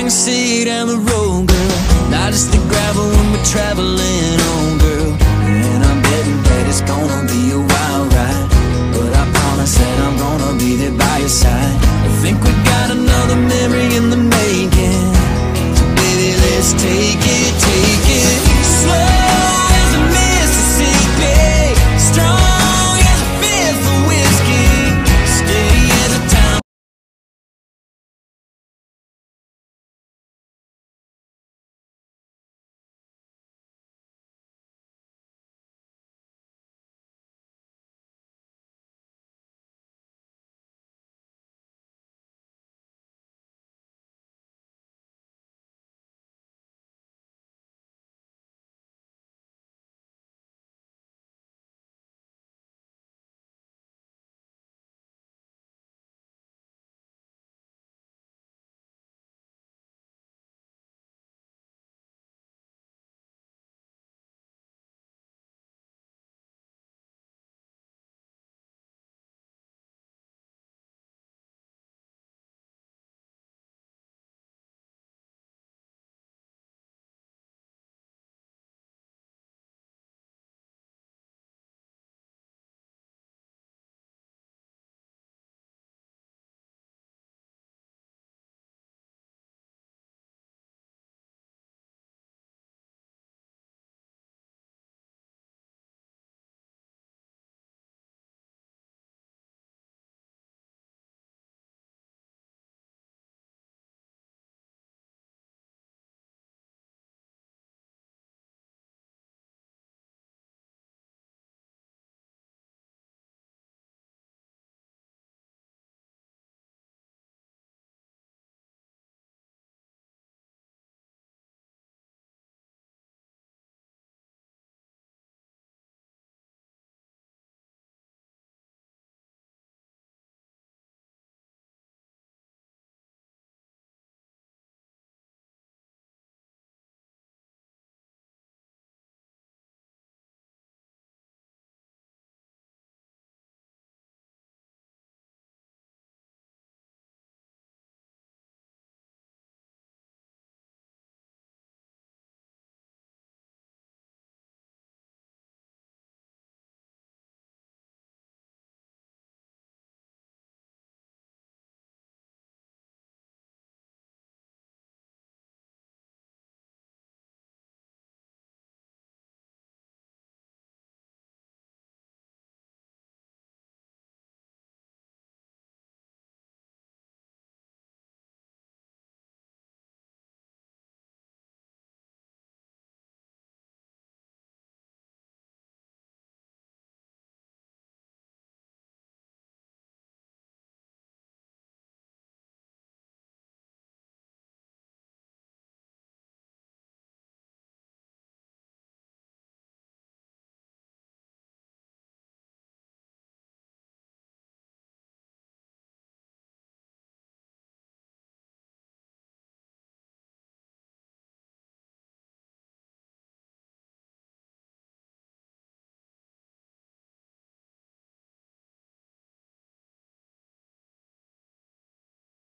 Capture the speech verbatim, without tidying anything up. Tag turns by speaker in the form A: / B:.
A: can see down the road, girl. Not just the gravel when we're traveling on, girl. And I'm betting that it's gonna be a wild ride, but I promise that I'm gonna be there by your side. I think we got another memory in the making, so baby, let's take it.